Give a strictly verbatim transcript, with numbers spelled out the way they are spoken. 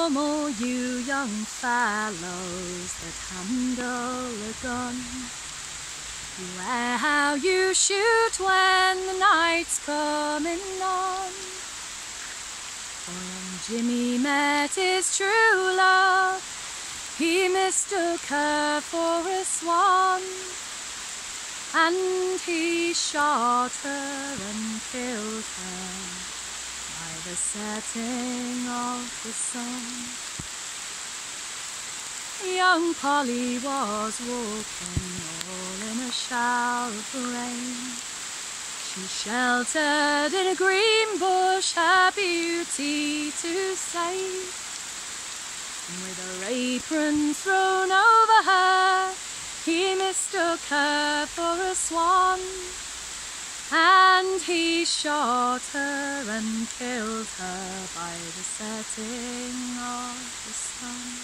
home, all you young fellows that handle a gun. Beware how you shoot when the night's coming on. For when Jimmy met his true love, he mistook her for a swan, and he shot her and killed her by the setting of the sun. Young Polly was walking all in a shower of rain. She sheltered in a green bush her beauty to save. With her apron thrown over her, he mistook her for a swan, and he shot her and killed her by the setting of the sun.